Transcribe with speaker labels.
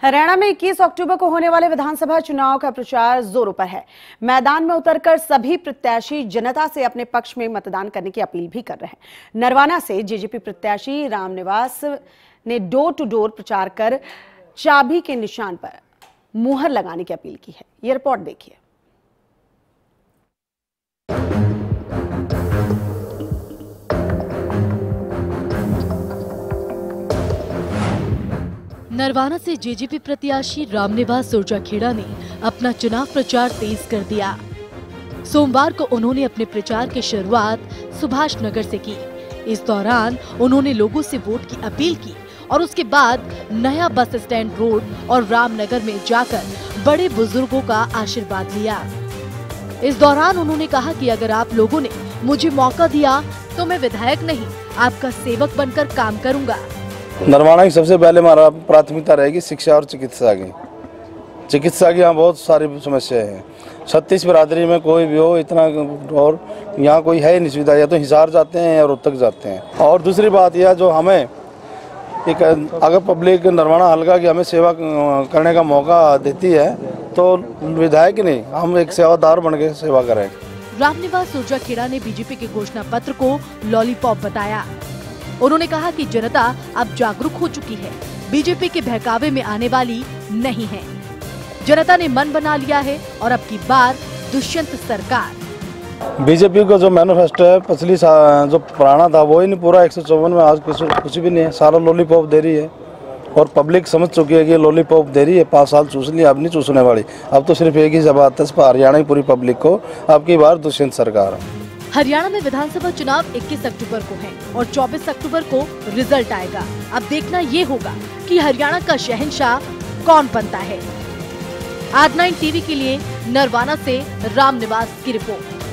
Speaker 1: हरियाणा में 21 अक्टूबर को होने वाले विधानसभा चुनाव का प्रचार जोरों पर है। मैदान में उतरकर सभी प्रत्याशी जनता से अपने पक्ष में मतदान करने की अपील भी कर रहे हैं। नरवाना से जेजेपी प्रत्याशी रामनिवास ने डोर टू डोर प्रचार कर चाबी के निशान पर मुहर लगाने की अपील की है। ये रिपोर्ट देखिए।
Speaker 2: नरवाना से जेजेपी प्रत्याशी रामनिवास सुरजाखेड़ा ने अपना चुनाव प्रचार तेज कर दिया। सोमवार को उन्होंने अपने प्रचार की शुरुआत सुभाष नगर से की। इस दौरान उन्होंने लोगों से वोट की अपील की और उसके बाद नया बस स्टैंड रोड और रामनगर में जाकर बड़े बुजुर्गों का आशीर्वाद लिया। इस दौरान उन्होंने कहा कि अगर आप लोगों ने मुझे मौका दिया तो मैं विधायक नहीं, आपका सेवक बनकर काम करूंगा।
Speaker 3: नरवाना की सबसे पहले हमारा प्राथमिकता रहेगी शिक्षा और चिकित्सा की। चिकित्सा की यहाँ बहुत सारी समस्याएं हैं। 36 बिरादरी में कोई भी हो इतना, और यहाँ कोई है नहीं सुविधा, या तो हिसार जाते हैं या रोहतक जाते हैं। और दूसरी बात यह जो हमें एक अगर पब्लिक नरवाना हल्का की हमें सेवा करने का मौका देती है तो विधायक नहीं, हम एक सेवादार बन के सेवा करें।
Speaker 2: रामनिवास सुरजाखेड़ा ने बीजेपी के घोषणा पत्र को लॉलीपॉप बताया। उन्होंने कहा कि जनता अब जागरूक हो चुकी है, बीजेपी के बहकावे में आने वाली नहीं है। जनता ने मन बना लिया है और अब की बार दुष्यंत सरकार।
Speaker 3: बीजेपी का जो मैनिफेस्टो है पिछली जो पुराना था वो ही नहीं पूरा 154 में आज कुछ भी नहीं है, सारा लॉलीपॉप दे रही है और पब्लिक समझ चुकी है कि लॉलीपॉप दे रही है। 5 साल चूस लिया, अब नहीं चूसने वाली। अब तो सिर्फ एक ही जवाब है हरियाणा की पूरी पब्लिक को, अब की बार दुष्यंत सरकार।
Speaker 2: हरियाणा में विधानसभा चुनाव 21 अक्टूबर को है और 24 अक्टूबर को रिजल्ट आएगा। अब देखना ये होगा कि हरियाणा का शहंशाह कौन बनता है। R9 टीवी के लिए नरवाना से रामनिवास की रिपोर्ट।